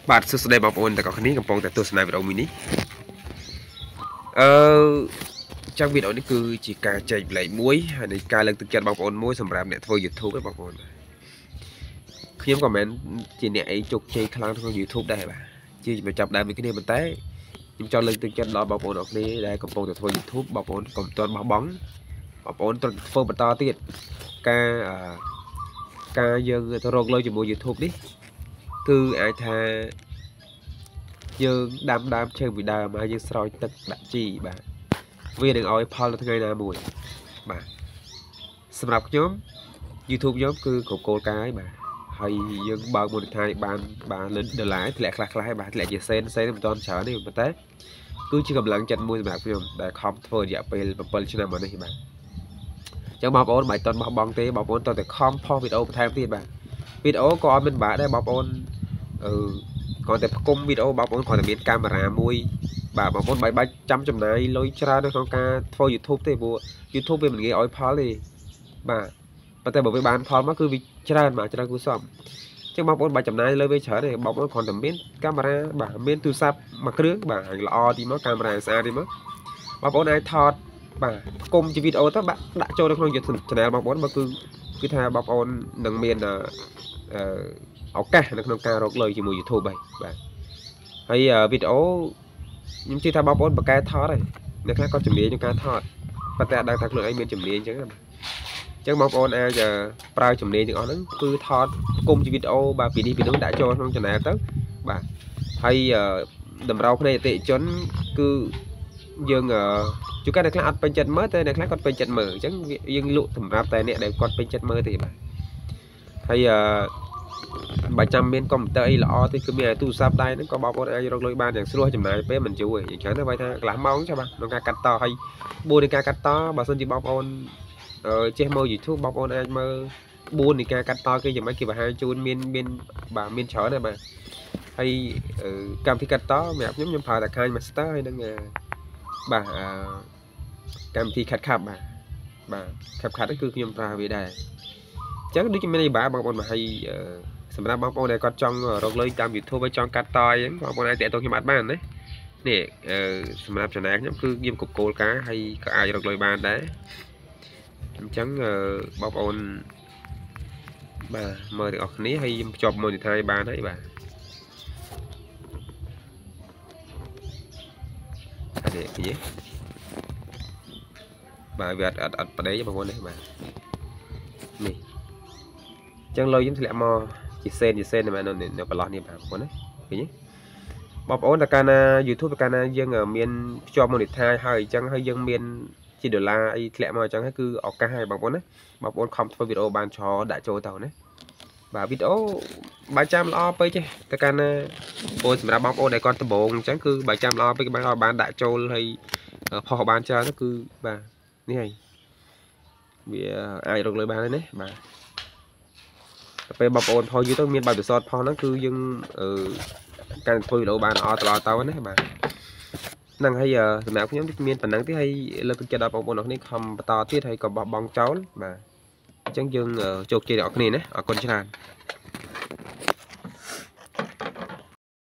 បាទសួស្តីបងប្អូនទាំងអស់គ្នាកំពុងតែទស្សនាវីដេអូមួយនេះtrong videoនេះគឺជាការចែកប្លែកមួយហើយនៃការលើកទឹកចិត្តបងប្អូនមួយសម្រាប់អ្នកធ្វើ YouTube ឯបងប្អូនខ្ញុំក៏មិនជាអ្នកអីជោគជ័យខ្លាំងក្នុង YouTube ដែរបាទជាបញ្ចប់ដើមនេះគ្នាប៉ុន្តែខ្ញុំចង់លើកទឹកចិត្តដល់បងប្អូនអរគ្នាដែលកំពុងតែធ្វើ YouTube បងប្អូនកុំទាន់បោះបង់បងប្អូនត្រូវធ្វើបន្តទៀតការយើងទៅរកលុយជាមួយ YouTube នេះគឺអាចថាយើងដាំដើមឈើពីដើមហើយយើងស្រោចទឹកដាក់ជីបាទវានឹងឲ្យផលនៅថ្ងៃណាមួយបាទសម្រាប់ខ្ញុំ YouTube ខ្ញុំគឺគ្រប់គោលការណ៍បាទហើយយើងបើក monetize បានលើដុល្លារធ្លាក់ខ្លះៗបាទធ្លាក់ជាសេនមិនទាន់ច្រើនទេប៉ុន្តែគឺជាកម្លាំងចិត្តមួយសម្រាប់ខ្ញុំដែលខំធ្វើរយៈពេល7ឆ្នាំមកនេះបាទអញ្ចឹងបងប្អូនមិនទាន់បោះបង់ទេបងប្អូនតើខំផុសវីដេអូបន្ថែមទៀតបាទវីដេអូក៏អត់មានបាក់ដែរបងប្អូនគាត់តែផ្គុំវីដេអូបងប្អូនគាត់តែមានកាមេរ៉ាមួយបាទបងប្អូនបាច់ចាំចំណាយលុយច្រើននៅក្នុងការធ្វើ YouTube ទេព្រោះ YouTube វាមិនងាយឲ្យផលទេបាទប៉ុន្តែបើវាបានផលមកគឺវាច្រើនមកច្រើនគួរសមអញ្ចឹងបងប្អូនបាច់ចំណាយលើវាច្រើនទេបងប្អូនគ្រាន់តែមានកាមេរ៉ាបាទមានទូរស័ព្ទមួយគ្រឿងបាទល្អទីមកកាមេរ៉ាស្អាតទីមកបងប្អូនអាចថតបាទផ្គុំជាវីដេអូទៅដាក់ចូលនៅក្នុង channel បងប្អូនបើគឺថាបងប្អូននឹងមានឱកាសនៅក្នុងការរកលុយជាមួយ YouTube ហើយវីដេអូខ្ញុំជឿថាបងប្អូនបកកែថតហើយអ្នកខ្លះគាត់ជំនាញក្នុងការថតប៉ុន្តែអត់ដឹងថាខ្លួនឯងមានជំនាញអញ្ចឹងបងប្អូនអាចប្រើជំនាញទាំងអស់ហ្នឹងគឺថតគុំជាវីដេអូបាទពីនេះពីនោះដាក់ចូលក្នុង channel ទៅបាទហើយតម្រូវភ្នែកអតិថិជនគឺយើងជួនកាលអ្នកខ្លះអត់ពេញចិត្តមើលតែអ្នកខ្លះគាត់ពេញចិត្តមើលអញ្ចឹងយើងលក់សម្រាប់តែអ្នកដែលគាត់ពេញចិត្តមើលទេបាទហើយបើចាំមានកុំព្យូទ័រអីល្អទេគឺមានទូរស័ព្ទដៃហ្នឹងក៏បងប្អូនអាចរកលុយបានយ៉ាងស្រួលចំណាយពេលមិនយូរទេអញ្ចឹងទៅបើថាកន្លះម៉ោងចាបាទក្នុងការកាត់តហើយ4នៃការកាត់តបើសិនជាបងប្អូនចេះមើល YouTube បងប្អូនអាចមើល4នៃការកាត់តគេយ៉ាងម៉េចគេបង្ហាញជូនមានបាទមានច្រើនដែរបាទហើយកម្មវិធីកាត់តសម្រាប់ខ្ញុំប្រើតែខាញ Master ហើយនឹងបាទកម្មវិធី CapCut បាទ CapCut ហ្នឹងគឺខ្ញុំប្រើវាដែរអញ្ចឹងដូចជាមានអីបាទបងប្អូនមកហើយសម្រាប់បងប្អូនដែលគាត់ចង់រកលុយតាម YouTube ហើយចង់កាត់តអីហ្នឹងបងប្អូនអាចតាក់ទងខ្ញុំបានណានេះសម្រាប់ channel ខ្ញុំគឺខ្ញុំគ្រប់គោលការណ៍ហើយក៏អាចរកលុយបានដែរអញ្ចឹងបងប្អូនបាទមើលទាំងអស់គ្នាហើយខ្ញុំភ្ជាប់ monetize បានហើយបាទនេះនិយាយបាទវាអត់ប្តីបងប្អូននេះបាទនេះអញ្ចឹងលុយខ្ញុំធ្លាក់មកជាសេនតែមែននៅកន្លោះនេះបាទបងប្អូនណាឃើញទេបងប្អូនតែកាលណា YouTube តែកាលណាយើងមានភ្ជាប់ monetize ហើយអញ្ចឹងហើយយើងមានជាដុល្លារអីធ្លាក់មកអញ្ចឹងហើយគឺឱកាសហើយបងប្អូនណាបងប្អូនខំធ្វើវីដេអូបានច្រើនដាក់ចូលទៅណាបាទវីដេអូបើចាំល្អពេកទេតែកាលណាបងសម្រាប់បងប្អូនដែលគាត់ដំបូងអញ្ចឹងគឺបើចាំល្អពេកបានដាក់ចូលហើយផុសបានច្រើនទៅគឺបាទនេះហើយវាអាចរកលុយបានហើយណាបាទពេលបងប្អូនផុសយូរទៅមានបែបពិសោធន៍ផុសហ្នឹងគឺយើងការធ្វើវីដេអូបានល្អទៅណាបាទហ្នឹងហើយសម្រាប់ខ្ញុំមានប៉ុណ្ណឹងទេហើយលើកទឹកចិត្តដល់បងប្អូនអរគ្នាខំបន្តទៀតហើយក៏បោះបង់ចោលបាទអញ្ចឹងយើងជោគជ័យដល់អ្នកគ្នាណាអរគុណច្រើន